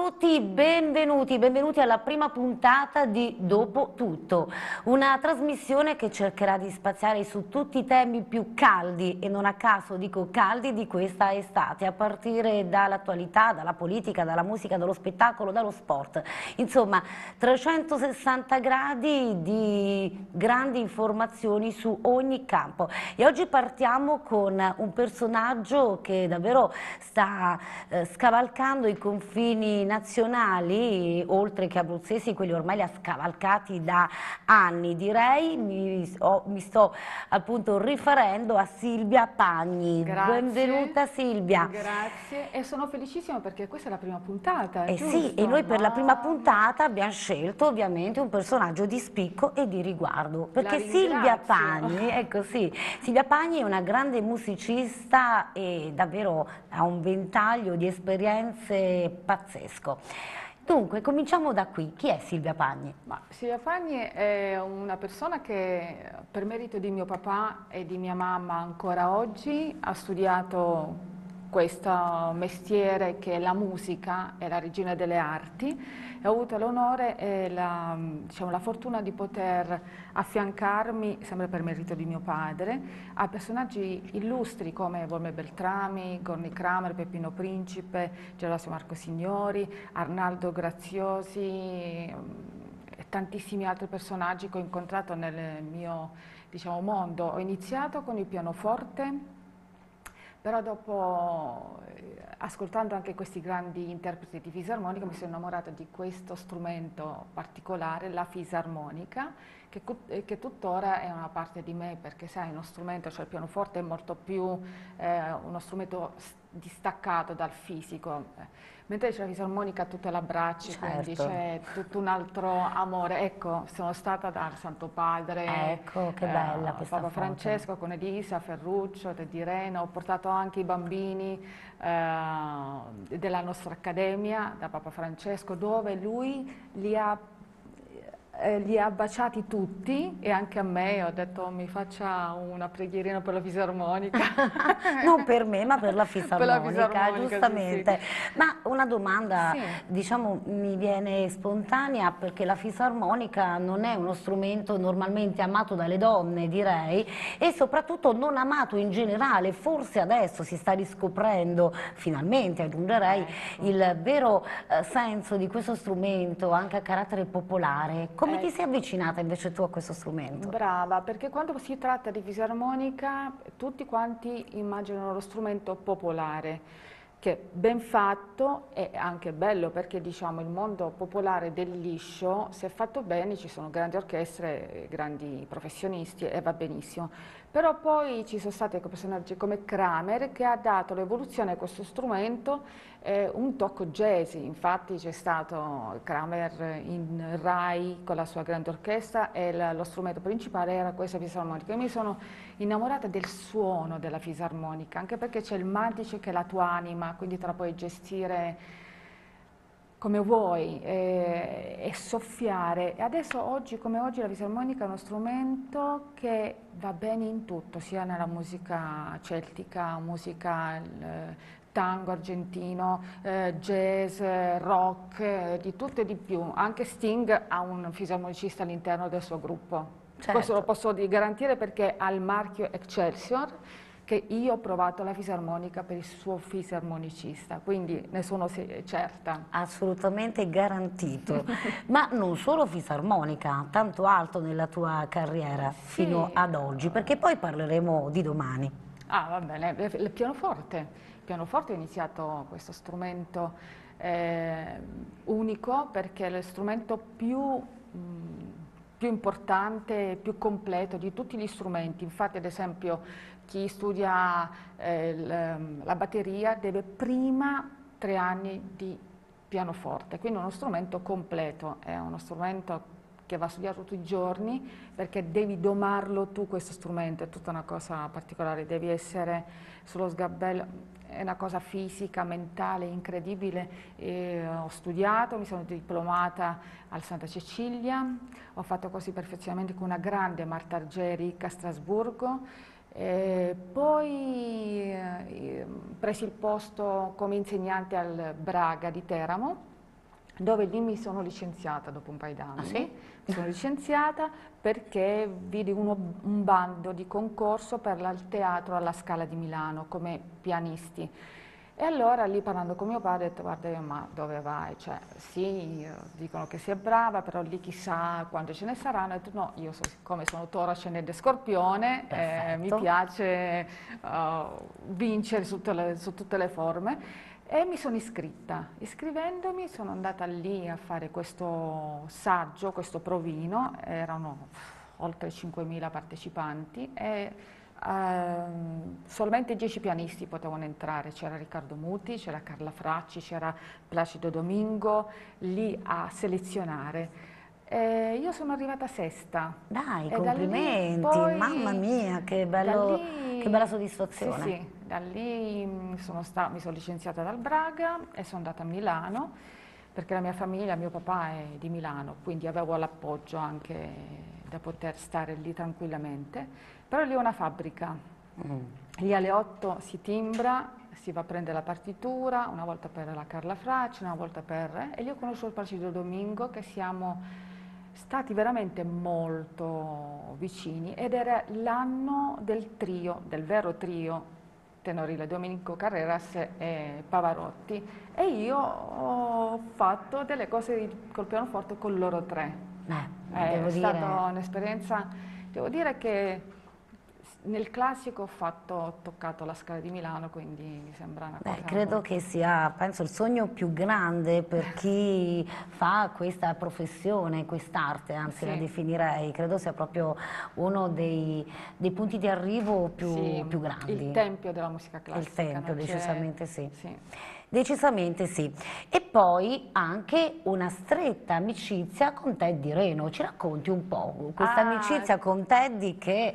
tutti, benvenuti alla prima puntata di Dopo Tutto, una trasmissione che cercherà di spaziare su tutti i temi più caldi, e non a caso dico caldi, di questa estate, a partire dall'attualità, dalla politica, dalla musica, dallo spettacolo, dallo sport. Insomma, 360 gradi di grandi informazioni su ogni campo. E oggi partiamo con un personaggio che davvero sta scavalcando i confini nazionali, oltre che abruzzesi, quelli ormai li ha scavalcati da anni, direi. Mi sto appunto riferendo a Silvia Pagni. Grazie, Benvenuta Silvia. grazie e sono felicissima perché questa è la prima puntata, Eh sì, giusto? e noi per la prima Mamma, puntata abbiamo scelto ovviamente un personaggio di spicco e di riguardo, la perché Silvia ringrazio. Pagni, ecco sì, Silvia Pagni è una grande musicista e davvero ha un ventaglio di esperienze pazzesco. Dunque, cominciamo da qui. Chi è Silvia Pagni? Ma Silvia Fagni è una persona che per merito di mio papà e di mia mamma ancora oggi ha studiato questo mestiere che è la musica, è la regina delle arti, e ho avuto l'onore e diciamo, la fortuna di poter affiancarmi, sempre per merito di mio padre, a personaggi illustri come Volme Beltrami, Gorni Kramer, Peppino Principe, Gervasio Marco Signori, Arnaldo Graziosi e tantissimi altri personaggi che ho incontrato nel mio, diciamo, mondo. Ho iniziato con il pianoforte, però dopo, ascoltando anche questi grandi interpreti di fisarmonica, mi sono innamorata di questo strumento particolare, la fisarmonica, che tuttora è una parte di me, perché sai, uno strumento, cioè il pianoforte è molto più uno strumento distaccato dal fisico, mentre c'è la fisarmonica tutto l'abbracci, quindi Certo. c'è tutto un altro amore. Ecco, sono stata dal Santo Padre, Ecco, che bella questa Papa foto. Francesco con Elisa, Ferruccio, Di Reno, ho portato anche i bambini della nostra accademia da Papa Francesco, dove lui li ha baciati tutti e anche a me. Ho detto mi faccia una preghierina per la fisarmonica. Non per me, ma per la Per la fisarmonica, fisarmonica, sì, sì. giustamente. Ma una domanda, Sì. diciamo, mi viene spontanea, perché la fisarmonica non è uno strumento normalmente amato dalle donne, direi, e soprattutto non amato in generale. Forse adesso si sta riscoprendo, finalmente aggiungerei, Ecco. il vero senso di questo strumento, anche a carattere popolare. Come ti sei avvicinata invece tu a questo strumento? Brava, perché quando si tratta di fisarmonica tutti quanti immaginano lo strumento popolare, che ben fatto è anche bello, perché diciamo il mondo popolare del liscio, se fatto bene, ci sono grandi orchestre, grandi professionisti e va benissimo. Però poi ci sono stati personaggi come Kramer che ha dato l'evoluzione a questo strumento, un tocco jazz. Infatti c'è stato Kramer in Rai con la sua grande orchestra e lo strumento principale era questa fisarmonica. Io mi sono innamorata del suono della fisarmonica, anche perché c'è il mantice che è la tua anima, quindi te la puoi gestire come vuoi e soffiare. E adesso, oggi come oggi, la fisarmonica è uno strumento che va bene in tutto, sia nella musica celtica, musica tango argentino, jazz, rock, di tutto e di più. Anche Sting ha un fisarmonicista all'interno del suo gruppo. Questo lo Certo. posso garantire perché ha il marchio Excelsior, che io ho provato la fisarmonica per il suo fisarmonicista, quindi ne sono certa. Assolutamente garantito, ma non solo fisarmonica, tanto altro nella tua carriera fino Sì, ad oggi, perché poi parleremo di domani. va bene, il pianoforte. Il pianoforte ho iniziato questo strumento unico perché è lo strumento più importante, più completo di tutti gli strumenti. Infatti, ad esempio, chi studia la batteria deve prima 3 anni di pianoforte, quindi è uno strumento completo, è uno strumento che va studiato tutti i giorni, perché devi domarlo tu questo strumento, è tutta una cosa particolare, devi essere sullo sgabello, è una cosa fisica, mentale, incredibile. Ho studiato, mi sono diplomata al Santa Cecilia, ho fatto corsi di perfezionamento con una grande Marta Argeri a Strasburgo, poi presi il posto come insegnante al Braga di Teramo, dove lì mi sono licenziata dopo un paio d'anni. Ah, sì? Mi sono licenziata perché vidi un bando di concorso per il teatro alla Scala di Milano come pianisti. E allora lì parlando con mio padre ho detto: guarda, ma dove vai? Cioè, sì, dicono che sei brava, però lì chissà quando ce ne saranno. Ho detto no, io siccome sono Toro, Ascendente Scorpione, mi Perfetto. piace vincere su tutte le forme. E mi sono iscritta. Iscrivendomi sono andata lì a fare questo saggio, questo provino, erano oltre 5.000 partecipanti e solamente 10 pianisti potevano entrare, c'era Riccardo Muti, c'era Carla Fracci, c'era Placido Domingo, lì a selezionare. Io sono arrivata sesta Dai, e da lì complimenti, mamma poi, mia, da che bella lì, sì soddisfazione. sì, da lì mi sono licenziata dal Braga e sono andata a Milano perché la mia famiglia, mio papà è di Milano, quindi avevo l'appoggio anche da poter stare lì tranquillamente. Però lì è una fabbrica, lì alle 8 si timbra, si va a prendere la partitura, una volta per la Carla Fracci, una volta per... E lì ho conosciuto il Placido Domingo, che siamo stati veramente molto vicini ed era l'anno del trio, del vero trio tenorile, Domenico Carreras e Pavarotti, e io ho fatto delle cose col pianoforte con loro tre. È Devo stata dire... un'esperienza, devo dire che nel classico ho toccato la Scala di Milano, quindi mi sembra una cosa Credo che molto... sia, penso, il sogno più grande per chi fa questa professione, quest'arte, anzi la Sì, definirei, credo sia proprio uno dei punti di arrivo sì, più il grandi. tempio della musica È il classica, tempio, non c'è... decisamente sì. Sì. Decisamente sì. E poi anche una stretta amicizia con Teddy Reno. Ci racconti un po' questa Ah, amicizia con Teddy che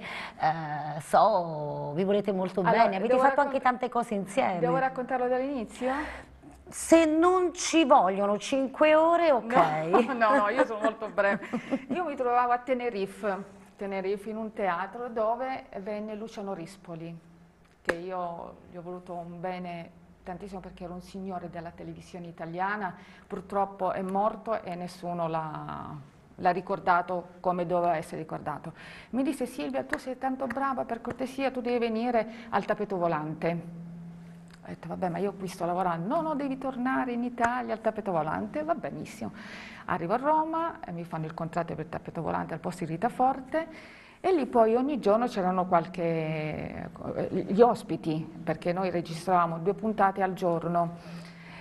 so vi volete molto bene, allora, avete fatto anche tante cose devo insieme. raccontarlo dall'inizio? Se non ci vogliono 5 ore, No, ok. no, io sono molto breve. Io mi trovavo a Tenerife in un teatro dove venne Luciano Rispoli, che io gli ho voluto un bene tantissimo perché era un signore della televisione italiana, purtroppo è morto e nessuno l'ha ricordato come doveva essere ricordato. Mi disse: Silvia, tu sei tanto brava, per cortesia tu devi venire al tappeto volante. Ho detto: vabbè, ma io qui sto lavorando. No, no, devi tornare in Italia al tappeto volante. Va benissimo. Arrivo a Roma, mi fanno il contratto per il tappeto volante al posto di Rita Forte e lì poi ogni giorno c'erano gli ospiti, perché noi registravamo 2 puntate al giorno.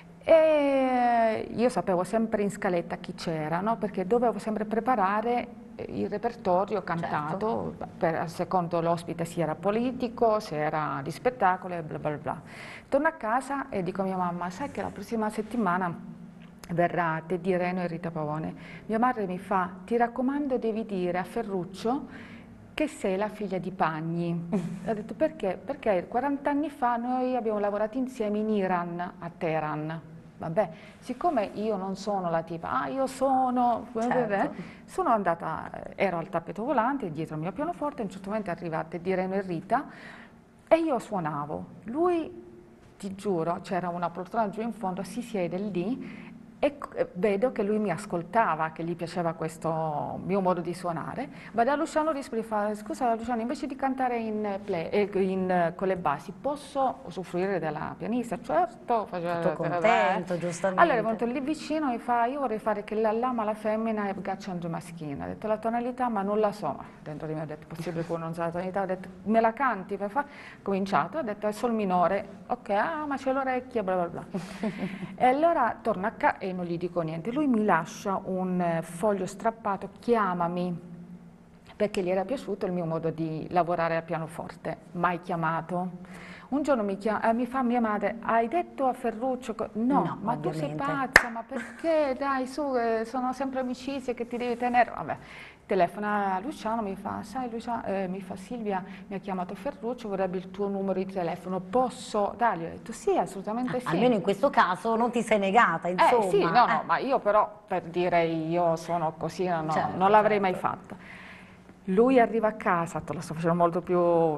E io sapevo sempre in scaletta chi c'era, no? Perché dovevo sempre preparare il repertorio Certo. cantato, secondo l'ospite, se era politico, se era di spettacolo e bla bla bla. Torno a casa e dico a mia mamma: sai che la prossima settimana verrà Teddy Reno e Rita Pavone? Mia madre mi fa: ti raccomando, devi dire a Ferruccio che sei la figlia di Pagni. Ho detto: perché? Perché 40 anni fa noi abbiamo lavorato insieme in Iran, a Teheran. Vabbè, siccome io non sono la tipa, io sono, Certo. sono andata, ero al tappeto volante dietro il mio pianoforte, a un certo momento è arrivata di Reno e Rita e io suonavo. Lui, ti giuro, c'era una poltrona giù in fondo, si siede lì e vedo che lui mi ascoltava, che gli piaceva questo mio modo di suonare. Va da Luciano Rispoli e fa: scusa Luciano, invece di cantare con le basi, posso usufruire della pianista? Certo, Tutto faceva. contento, Allora è giustamente. venuto lì vicino e mi fa: io vorrei fare che la lama, la femmina e gacciando maschina. Ho detto: la tonalità, ma non la so. Dentro di me ho detto: possibile che uno non sa la tonalità? Ho detto: me la canti? Ho cominciato, ho detto: è sol minore. Ok, ma c'è l'orecchia, bla bla bla. E allora torno a casa e non gli dico niente. Lui mi lascia un foglio strappato: chiamami, perché gli era piaciuto il mio modo di lavorare al pianoforte. Mai chiamato. Un giorno mi fa mia madre: hai detto a Ferruccio? No, No, ma tu sei ovviamente. pazza, ma perché? Dai, su, sono sempre amicizie che ti devi tenere. Vabbè, telefona a Luciano, mi fa: sai Luciano, mi fa: Silvia, mi ha chiamato Ferruccio, vorrebbe il tuo numero di telefono, posso dargli? Ho detto: sì, assolutamente Almeno sì. in questo caso non ti sei negata, Sì, no, insomma. no, ma io però per dire io sono così, no, non Certo, l'avrei mai certo. fatto. Lui arriva a casa, te lo sto facendo molto più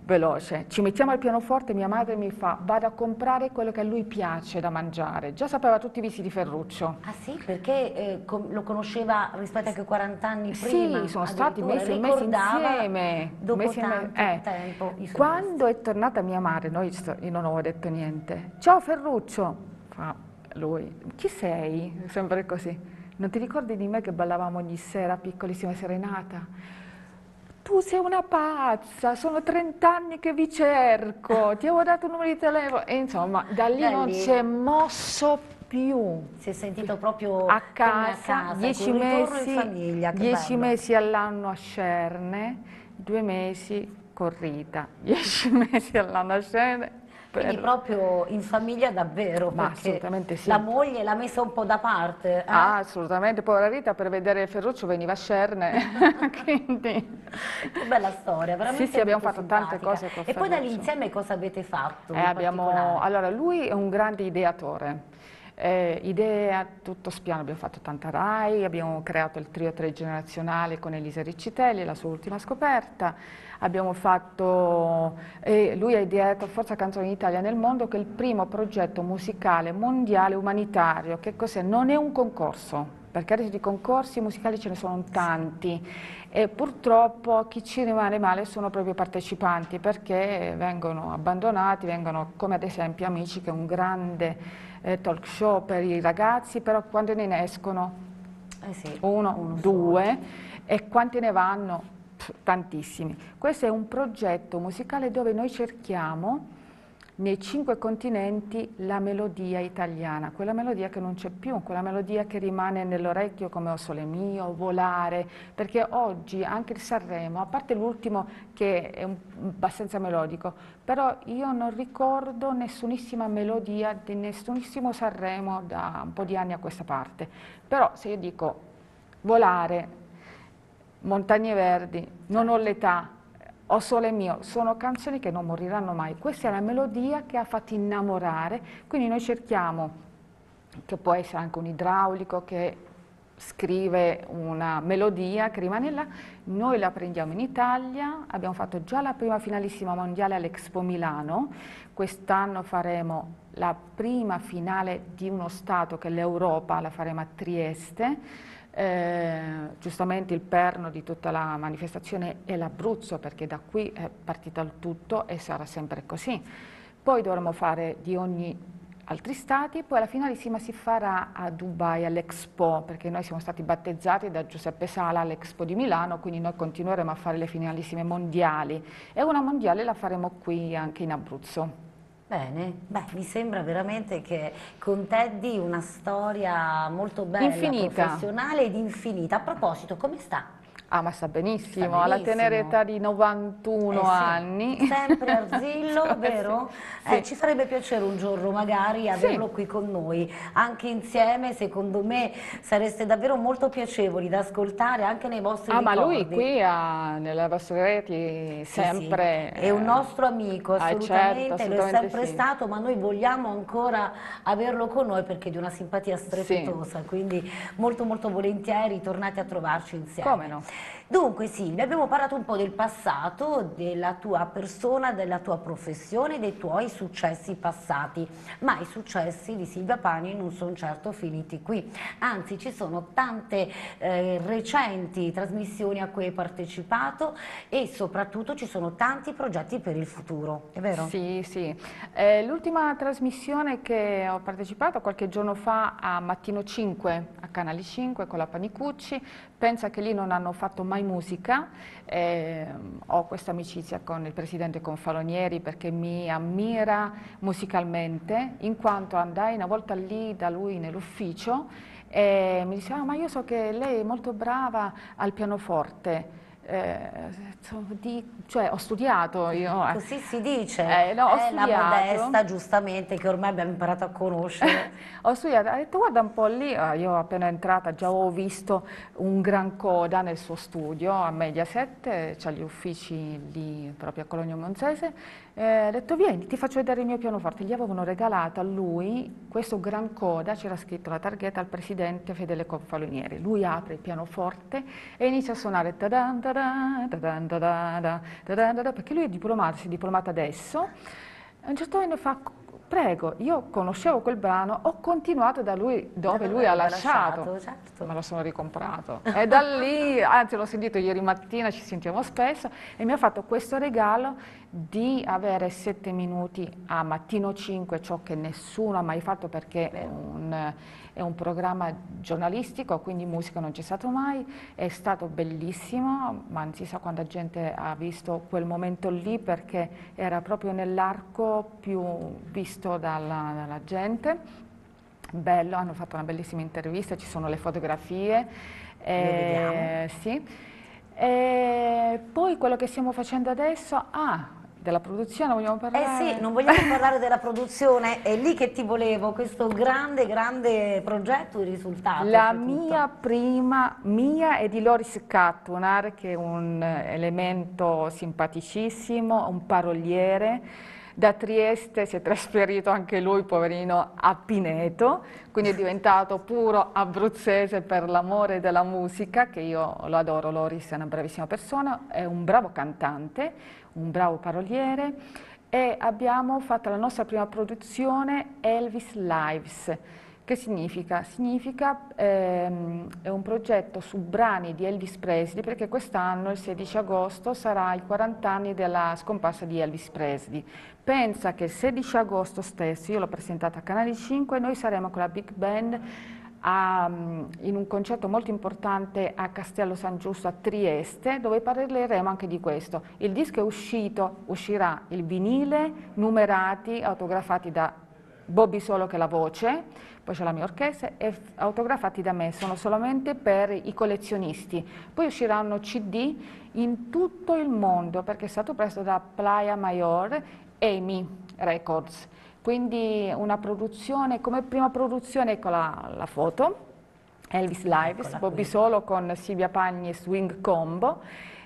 veloce. Ci mettiamo al pianoforte, mia madre mi fa, vado a comprare quello che a lui piace da mangiare. Già sapeva tutti i vizi di Ferruccio. Ah sì? Perché lo conosceva rispetto anche 40 anni prima? Sì, sono stati mesi e mesi Ricordava insieme. dopo Mesi e tanto tempo i suoi Quando è tornata mia madre, io non avevo detto niente. Ciao Ferruccio, fa lui, chi sei? Sempre così. Non ti ricordi di me che ballavamo ogni sera, piccolissima serenata? Tu sei una pazza, sono 30 anni che vi cerco, ti avevo dato un numero di telefono. E insomma, da lì non si è mosso più. Si è sentito proprio A come a casa, casa, ecco, un ritorno in famiglia, che 10 bello. mesi all'anno a Scerne, 2 mesi con Rita, 10 mesi all'anno a Scerne. Quindi proprio in famiglia davvero, Ma perché assolutamente sì. la moglie l'ha messa un po' da parte. Ah, assolutamente, povera Rita per vedere Ferruccio veniva a Scerne, quindi... Che bella storia, veramente Sì, abbiamo molto fatto tante simpatica. cose con E poi da lì Ferruccio. insieme cosa avete fatto in particolare? Allora, lui è un grande ideatore. Idea, tutto spiano, abbiamo fatto tanta Rai, abbiamo creato il trio trigenerazionale con Elisa Riccitelli, la sua ultima scoperta, abbiamo fatto, lui ha ideato Forza Canzoni d'Italia nel Mondo, che è il primo progetto musicale mondiale umanitario. Che cos'è? Non è un concorso, perché adesso di concorsi musicali ce ne sono tanti e purtroppo chi ci rimane male sono proprio i partecipanti, perché vengono abbandonati, vengono come ad esempio Amici, che è un grande talk show per i ragazzi, però quando ne escono Sì, uno, due, e quanti ne vanno? Tantissimi. Questo è un progetto musicale dove noi cerchiamo nei 5 continenti la melodia italiana, quella melodia che non c'è più, quella melodia che rimane nell'orecchio come O Sole Mio, Volare, perché oggi anche il Sanremo, a parte l'ultimo che è abbastanza melodico, però io non ricordo nessunissima melodia di nessunissimo Sanremo da un po' di anni a questa parte. Però se io dico Volare, Montagne Verdi, Non ho l'età, O Sole Mio, sono canzoni che non moriranno mai. Questa è la melodia che ha fatto innamorare, quindi noi cerchiamo, che può essere anche un idraulico che scrive una melodia che rimane là, noi la prendiamo in Italia, abbiamo fatto già la prima finalissima mondiale all'Expo Milano, quest'anno faremo la prima finale di uno Stato che è l'Europa, la faremo a Trieste. Giustamente il perno di tutta la manifestazione è l'Abruzzo, perché da qui è partito il tutto e sarà sempre così. Poi dovremo fare di ogni altri stati, poi la finalissima si farà a Dubai all'Expo, perché noi siamo stati battezzati da Giuseppe Sala all'Expo di Milano, quindi noi continueremo a fare le finalissime mondiali e una mondiale la faremo qui anche in Abruzzo. Bene, beh, mi sembra veramente che con Teddy una storia molto bella, Infinita. professionale ed infinita. A proposito, come sta? Ah, ma sta benissimo, Sta alla tenera benissimo. età di 91 Sì, anni. sempre Arzillo, vero? Sì. Ci farebbe piacere un giorno magari averlo qui con noi, anche insieme, secondo me sareste davvero molto piacevoli da ascoltare anche nei vostri ricordi. Ma lui qui nelle vostre reti sempre... Sì. È un nostro amico, assolutamente, certo, lo è assolutamente sempre sì. stato, ma noi vogliamo ancora averlo con noi perché è di una simpatia strepitosa, quindi molto molto volentieri tornate a trovarci insieme. Come no? Dunque Silvia, abbiamo parlato un po' del passato, della tua persona, della tua professione, dei tuoi successi passati, ma i successi di Silvia Pani non sono certo finiti qui, anzi ci sono tante recenti trasmissioni a cui hai partecipato e soprattutto ci sono tanti progetti per il futuro, è vero? Sì, sì. L'ultima trasmissione che ho partecipato qualche giorno fa a Mattino 5, a Canale 5 con la Panicucci, pensa che lì non hanno fatto mai musica, ho questa amicizia con il presidente Confalonieri perché mi ammira musicalmente, in quanto andai una volta lì da lui nell'ufficio e mi diceva ma io so che lei è molto brava al pianoforte. Cioè ho studiato io. Così si dice, No, ho è la studiato. modesta giustamente che ormai abbiamo imparato a conoscere. Ho studiato, ha detto guarda un po' lì, io appena entrata già ho visto un gran coda nel suo studio a Mediaset, c'ha gli uffici lì proprio a Cologno Monzese, ho detto vieni ti faccio vedere il mio pianoforte, gli avevano regalato a lui questo gran coda, c'era scritto la targhetta al presidente Fedele Confalonieri, lui apre il pianoforte e inizia a suonare tadan, tadan, perché lui è diplomato, si è diplomato adesso. A un certo momento fa, prego, io conoscevo quel brano, ho continuato da lui dove lui ha lasciato, certo. me lo sono ricomprato. E da lì, anzi l'ho sentito ieri mattina, ci sentiamo spesso, e mi ha fatto questo regalo di avere 7 minuti a Mattino 5, ciò che nessuno ha mai fatto perché è un programma giornalistico, quindi musica non c'è stato mai, è stato bellissimo, ma non si sa quanta gente ha visto quel momento lì perché era proprio nell'arco più visto dalla gente. Bello, hanno fatto una bellissima intervista, ci sono le fotografie. Sì. E poi quello che stiamo facendo adesso, della produzione vogliamo parlare? Sì, non vogliamo parlare della produzione, è lì che ti volevo, questo grande, grande progetto, il risultato. La mia prima, mia e di Loris Cattunar, che è un elemento simpaticissimo, un paroliere. Da Trieste si è trasferito anche lui, poverino, a Pineto, quindi è diventato puro abruzzese per l'amore della musica, che io lo adoro. Loris è una bravissima persona, è un bravo cantante, un bravo paroliere, e abbiamo fatto la nostra prima produzione Elvis Lives. Che significa? Significa è un progetto su brani di Elvis Presley, perché quest'anno, il 16 agosto, sarà i 40 anni della scomparsa di Elvis Presley. Pensa che il 16 agosto stesso, io l'ho presentata a Canale 5, noi saremo con la Big Band in un concerto molto importante a Castello San Giusto a Trieste, dove parleremo anche di questo. Il disco è uscito, uscirà il vinile, numerati, autografati da Bobby Solo, che è la voce, poi c'è la mia orchestra, e autografati da me, sono solamente per i collezionisti. Poi usciranno CD in tutto il mondo, perché è stato preso da Playa Mayor, EMI Records. Quindi una produzione, come prima produzione, ecco la foto, Elvis Lives, Bobby Solo con Silvia Pagni e Swing Combo.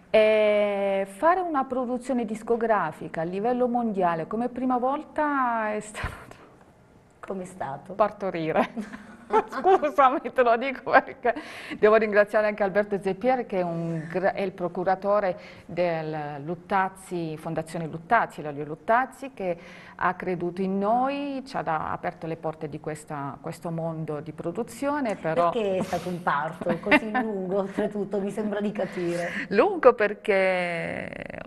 E fare una produzione discografica a livello mondiale come prima volta è stato... Come è stato? Partorire. Scusami, te lo dico perché devo ringraziare anche Alberto Zeppier, che è il procuratore del Luttazzi, Fondazione Luttazzi, Lelio Luttazzi, che ha creduto in noi, ci ha aperto le porte di questo mondo di produzione. Però... Perché è stato un parto così lungo, oltretutto, mi sembra di capire. Lungo perché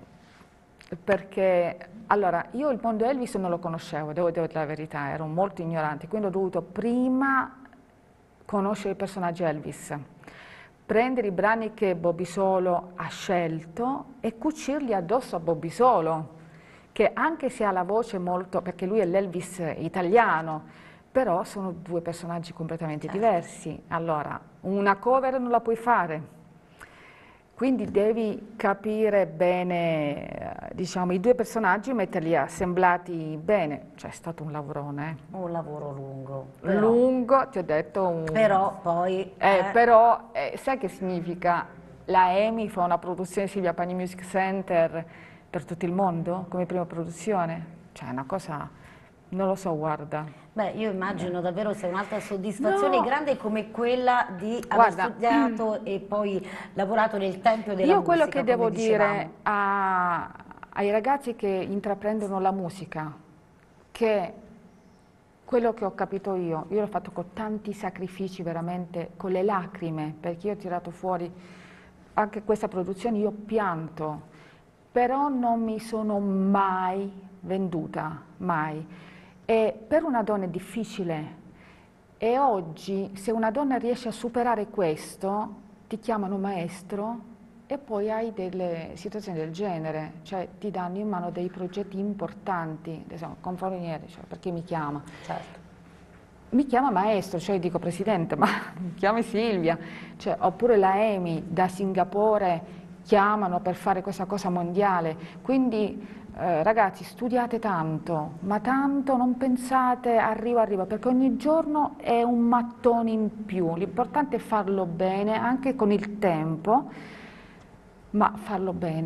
allora, io il mondo Elvis non lo conoscevo, devo dire la verità, ero molto ignorante, quindi ho dovuto prima conoscere il personaggio Elvis, prendere i brani che Bobby Solo ha scelto e cucirli addosso a Bobby Solo, che anche se ha la voce molto, perché lui è l'Elvis italiano, però sono due personaggi completamente diversi. Allora, una cover non la puoi fare. Quindi devi capire bene, diciamo, i due personaggi, metterli assemblati bene. Cioè è stato un lavorone. Un lavoro lungo. Però, lungo, ti ho detto. Però poi... Però sai che significa? La EMI fa una produzione Silvia Pagni Music Center per tutto il mondo come prima produzione. Cioè è una cosa... Non lo so, guarda. Beh, io immagino davvero sia un'altra soddisfazione grande come quella di aver studiato e poi lavorato nel tempio della musica. Io quello che devo dire ai ragazzi che intraprendono la musica, che quello che ho capito io l'ho fatto con tanti sacrifici, veramente, con le lacrime, perché io ho tirato fuori anche questa produzione, io ho pianto, però non mi sono mai venduta, mai. E per una donna è difficile, e oggi se una donna riesce a superare questo ti chiamano maestro e poi hai delle situazioni del genere, cioè ti danno in mano dei progetti importanti, adesso, Confalonieri, cioè, perché mi chiama? Certo. Mi chiama maestro, cioè dico presidente, ma mi chiami Silvia, cioè, oppure la EMI da Singapore chiamano per fare questa cosa mondiale, quindi ragazzi studiate tanto, ma tanto non pensate arriva, perché ogni giorno è un mattone in più, l'importante è farlo bene, anche con il tempo, ma farlo bene.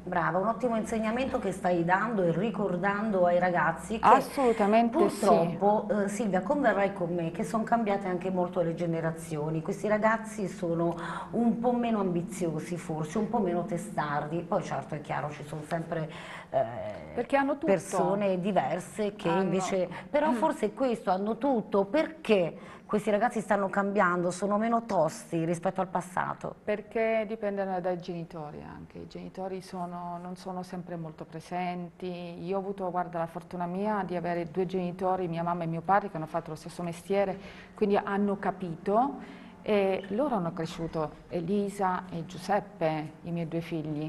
Brava, un ottimo insegnamento che stai dando e ricordando ai ragazzi che Assolutamente purtroppo, Silvia, converrai con me, che sono cambiate anche molto le generazioni. Questi ragazzi sono un po' meno ambiziosi forse, un po' meno testardi. Poi certo è chiaro, ci sono sempre perché hanno tutto. persone diverse che invece... Però forse questo, hanno tutto, perché questi ragazzi stanno cambiando, sono meno tosti rispetto al passato? Perché dipendono dai genitori anche, i genitori non sono sempre molto presenti. Io ho avuto, guarda, la fortuna mia di avere due genitori, mia mamma e mio padre, che hanno fatto lo stesso mestiere, quindi hanno capito e loro hanno cresciuto, Elisa e Giuseppe, i miei due figli.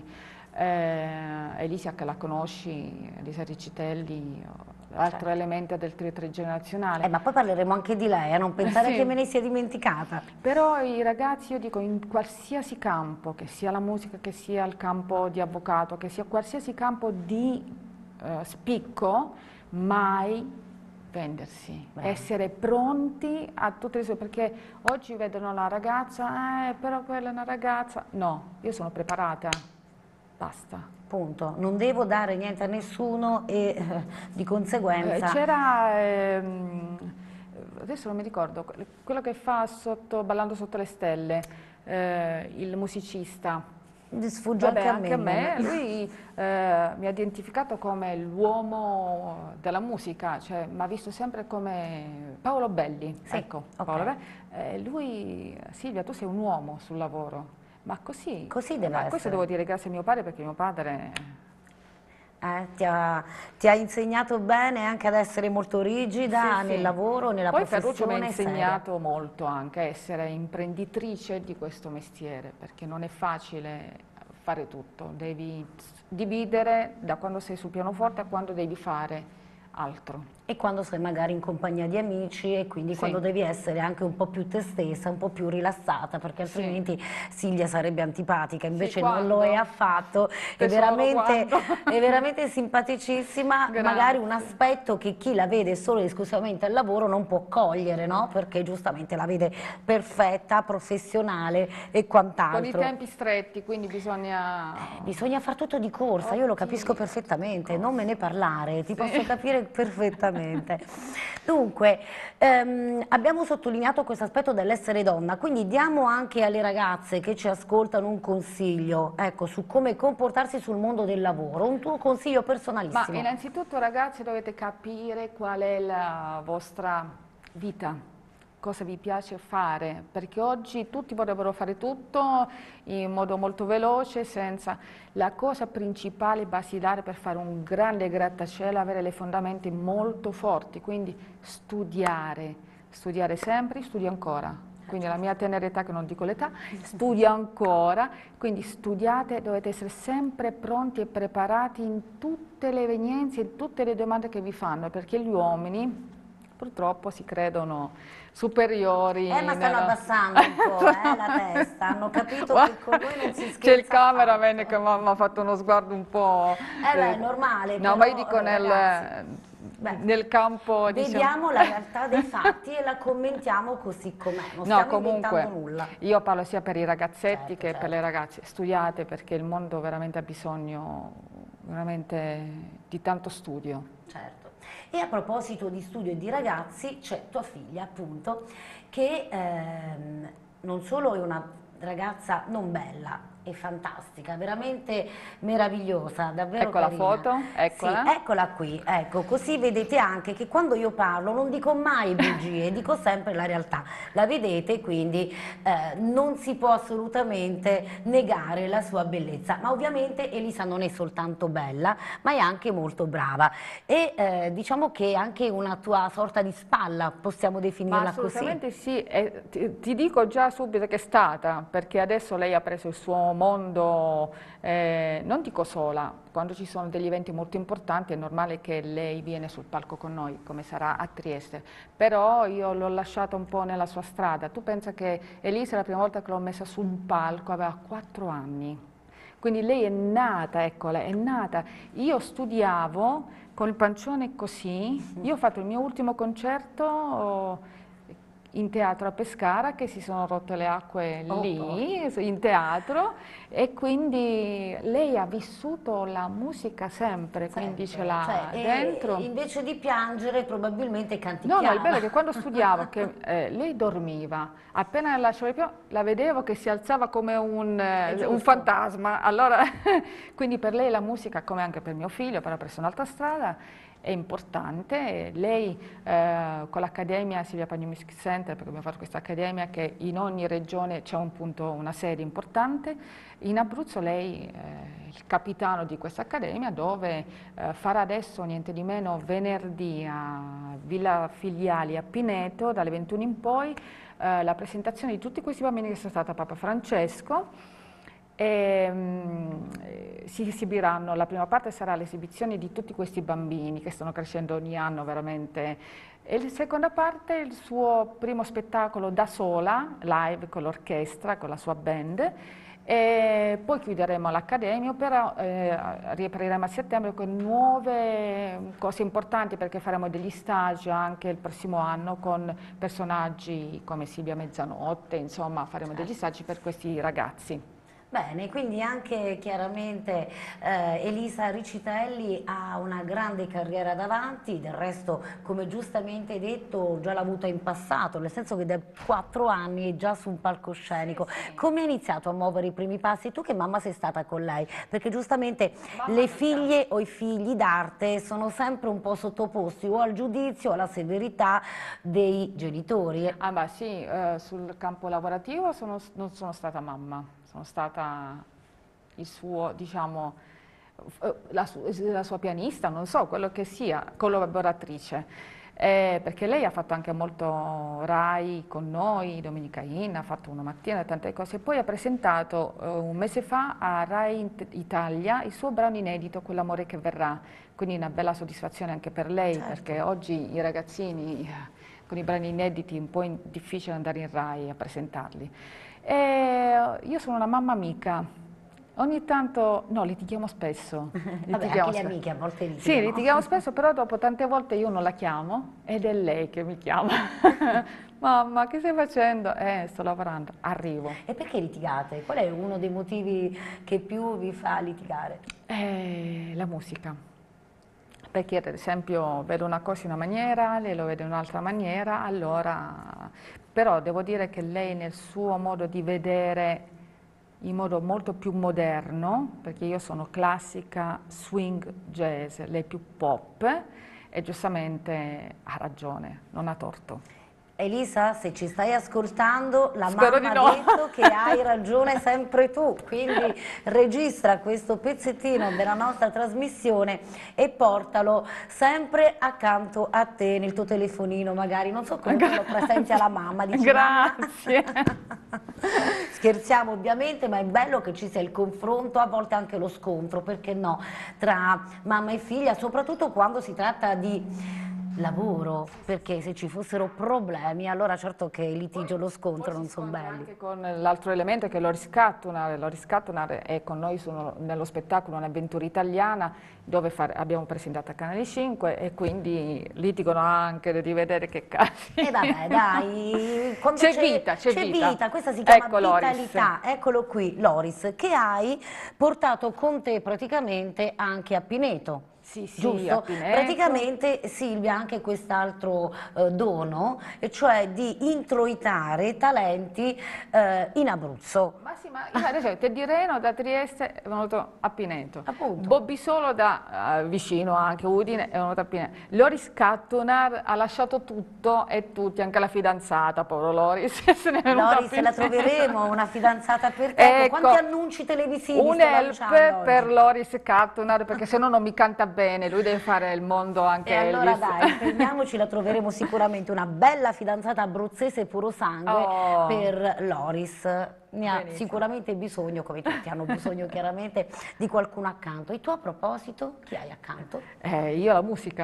Elisa che la conosci, Elisa Riccitelli, altro elemento del trio trigenerazionale. Ma poi parleremo anche di lei, a non pensare che me ne sia dimenticata. Però i ragazzi, io dico, in qualsiasi campo, che sia la musica, che sia il campo di avvocato, che sia qualsiasi campo di spicco, mai vendersi, essere pronti a tutte le sue, perché oggi vedono la ragazza, però quella è una ragazza, no, io sono preparata, basta. Punto, non devo dare niente a nessuno e di conseguenza... C'era, adesso non mi ricordo, quello che fa Ballando sotto le stelle, il musicista. Sfugge anche a me. Lui mi ha identificato come l'uomo della musica, cioè mi ha visto sempre come Paolo Belli. Sì, Ecco, okay. Paolo Belli. Lui, Silvia, tu sei un uomo sul lavoro. Ma così deve essere. Questo devo dire grazie a mio padre, perché mio padre... ti ha insegnato bene anche ad essere molto rigida nel lavoro, nella professione. Poi Ferruccio mi ha insegnato molto anche a essere imprenditrice di questo mestiere, perché non è facile fare tutto, devi dividere da quando sei sul pianoforte a quando devi fare altro. E quando sei magari in compagnia di amici e quindi quando devi essere anche un po' più te stessa, un po' più rilassata, perché altrimenti Silvia sarebbe antipatica, invece non lo è affatto, è veramente simpaticissima, magari un aspetto che chi la vede solo e esclusivamente al lavoro non può cogliere, no? Perché giustamente la vede perfetta, professionale e quant'altro. Con i tempi stretti, quindi bisogna... Bisogna far tutto di corsa, io lo capisco perfettamente, non me ne parlare, ti posso capire perfettamente. Dunque, abbiamo sottolineato questo aspetto dell'essere donna, quindi diamo anche alle ragazze che ci ascoltano un consiglio, ecco, su come comportarsi sul mondo del lavoro, un tuo consiglio personalissimo. Ma innanzitutto, ragazzi, dovete capire qual è la vostra vita, cosa vi piace fare, perché oggi tutti vorrebbero fare tutto in modo molto veloce, senza... La cosa principale, basilare per fare un grande grattacielo è avere le fondamenta molto forti, quindi studiare sempre, studio ancora. Quindi la mia tenera età, che non dico l'età, studio ancora, quindi studiate, dovete essere sempre pronti e preparati in tutte le evenienze, in tutte le domande che vi fanno, perché gli uomini purtroppo si credono superiori. Ma stanno abbassando un po' la testa, hanno capito che con voi non si scherza. C'è il cameraman che mi ha fatto uno sguardo un po'... è normale. No, però, ma io dico nel campo... Vediamo la realtà dei fatti e la commentiamo così com'è, non stiamo inventando nulla. Io parlo sia per i ragazzetti che per le ragazze. Studiate, perché il mondo veramente ha bisogno di tanto studio. Certo. E a proposito di studio e di ragazzi, c'è tua figlia appunto, che non solo è una ragazza non bella, è fantastica, veramente meravigliosa, davvero carina. Ecco la foto, eccola. Sì, eccola qui, ecco, così vedete anche che quando io parlo non dico mai bugie, dico sempre la realtà, la vedete, quindi non si può assolutamente negare la sua bellezza, ma ovviamente Elisa non è soltanto bella, ma è anche molto brava e diciamo che è anche una tua sorta di spalla, possiamo definirla così. Assolutamente sì, ti dico già subito che è stata, perché adesso lei ha preso il suo mondo, non dico sola, quando ci sono degli eventi molto importanti è normale che lei viene sul palco con noi, come sarà a Trieste, però io l'ho lasciata un po' nella sua strada. Tu pensa che Elisa la prima volta che l'ho messa su un palco aveva 4 anni, quindi lei è nata, eccola, è nata. Io studiavo con il pancione così, io ho fatto il mio ultimo concerto in teatro a Pescara, che si sono rotte le acque lì, Oh. in teatro, e quindi lei ha vissuto la musica sempre, quindi ce Sempre, l'ha cioè, dentro. invece di piangere probabilmente No, no, il bello canticchiava. è che quando studiavo, che lei dormiva, appena lasciava il piano, la vedevo che si alzava come È un giusto. fantasma. Allora, quindi per lei la musica, come anche per mio figlio, però ha preso un'altra strada, è importante. Lei con l'Accademia Silvia Pagni Music Center, perché abbiamo fatto questa accademia che in ogni regione c'è un punto, una sede importante, in Abruzzo lei è il capitano di questa accademia, dove farà adesso niente di meno venerdì a Villa Filiali a Pineto, dalle 21 in poi, la presentazione di tutti questi bambini che sono stati a Papa Francesco. E, si esibiranno, la prima parte sarà l'esibizione di tutti questi bambini che stanno crescendo ogni anno veramente, e la seconda parte il suo primo spettacolo da sola, live con l'orchestra, con la sua band, e poi chiuderemo l'Accademia, però riapriremo a settembre con nuove cose importanti, perché faremo degli stage anche il prossimo anno con personaggi come Silvia Mezzanotte, insomma faremo degli stage per questi ragazzi. Bene, quindi anche chiaramente Elisa Riccitelli ha una grande carriera davanti, del resto come giustamente hai detto già l'ha avuta in passato, nel senso che da 4 anni è già su un palcoscenico. Sì, sì. Come hai iniziato a muovere i primi passi? Tu che mamma sei stata con lei? Perché giustamente Mamma le mia. figlie o i figli d'arte sono sempre un po' sottoposti o al giudizio o alla severità dei genitori. Ah beh sì, sul campo lavorativo non sono stata mamma, sono stata il suo, diciamo, la sua pianista, non so, quello che sia, collaboratrice. Perché lei ha fatto anche molto Rai con noi, Domenica In, ha fatto una mattina tante cose, e poi ha presentato un mese fa a Rai Italia il suo brano inedito, Quell'amore che verrà, quindi una bella soddisfazione anche per lei, Certo. perché oggi i ragazzini con i brani inediti è un po' difficile andare in Rai a presentarli. Io sono una mamma amica, ogni tanto, no, litighiamo spesso. Vabbè, anche le amiche a volte Sì, litigano. litighiamo spesso, però dopo tante volte io non la chiamo ed è lei che mi chiama. Mamma, che stai facendo? Sto lavorando, arrivo. E perché litigate? Qual è uno dei motivi che più vi fa litigare? La musica. Perché ad esempio vedo una cosa in una maniera, lei lo vede in un'altra maniera, allora... Però devo dire che lei nel suo modo di vedere, in modo molto più moderno, perché io sono classica swing jazz, lei più pop, e giustamente ha ragione, non ha torto. Elisa, se ci stai ascoltando, la Spero di mamma no. ha detto che hai ragione sempre tu, quindi registra questo pezzettino della nostra trasmissione e portalo sempre accanto a te, nel tuo telefonino magari, non so come lo presenti alla mamma, dici Grazie. mamma? Scherziamo ovviamente, ma è bello che ci sia il confronto, a volte anche lo scontro, perché no, tra mamma e figlia, soprattutto quando si tratta di lavoro, perché se ci fossero problemi, allora certo che il litigio e lo scontro non sono belli. Anche con l'altro elemento che è lo riscattunare è con noi nello spettacolo un'avventura italiana dove abbiamo presentato a Canale 5 e quindi litigano anche di vedere che casi. E vabbè dai, quando C'è vita, c'è vita, questa si chiama Ecco Loris. vitalità, eccolo qui Loris, che hai portato con te praticamente anche a Pineto. Sì, sì, Giusto? a Pineto. Praticamente Silvia ha anche quest'altro dono, e cioè di introitare talenti in Abruzzo. Ma sì, ma io ad esempio di Reno, da Trieste è venuto a Pineto. Appunto. Bobby Solo da vicino anche Udine è venuto a Pineto. Loris Cattunar ha lasciato tutto e tutti, anche la fidanzata, povero Loris, se ne è venuta a Loris, Pineto. la troveremo, una fidanzata per te. Ecco, Quanti annunci televisivi un sto help lanciando per oggi? Loris Cattunar, perché se no non mi canta bene, lui deve fare il mondo anche E allora Elvis. dai, fermiamoci, la troveremo sicuramente, una bella fidanzata abruzzese puro sangue per Loris. Ne ha sicuramente bisogno, come tutti hanno bisogno chiaramente, di qualcuno accanto. E tu a proposito, chi hai accanto? Io la musica.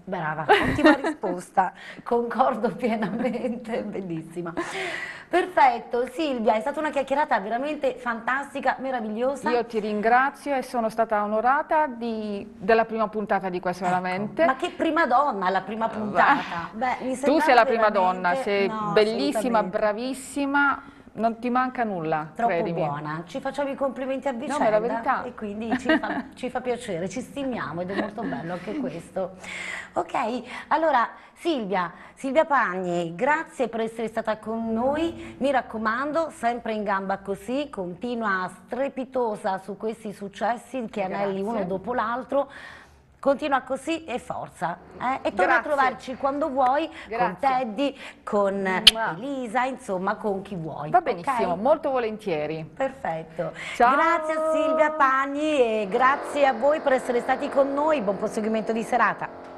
Brava, ottima risposta, concordo pienamente, bellissima. Perfetto, Silvia, è stata una chiacchierata veramente fantastica, meravigliosa. Io ti ringrazio e sono stata onorata della prima puntata di questo veramente. Ma che prima donna alla prima puntata. Beh, mi Tu sei la prima veramente... donna, sei no, bellissima, assolutamente. bravissima, non ti manca nulla, Troppo credimi. buona, ci facciamo i complimenti a No, ma è vicenda la verità. e quindi ci fa piacere, ci stimiamo ed è molto bello anche questo. Ok, allora Silvia Pagni, grazie per essere stata con noi, mi raccomando, sempre in gamba così, continua strepitosa su questi successi che anelli uno dopo l'altro. Continua così e forza, e torna a trovarci quando vuoi, con Teddy, con Elisa, insomma con chi vuoi. Va benissimo, okay? molto volentieri. Perfetto. Ciao. Grazie a Silvia Pagni e grazie a voi per essere stati con noi, buon proseguimento di serata.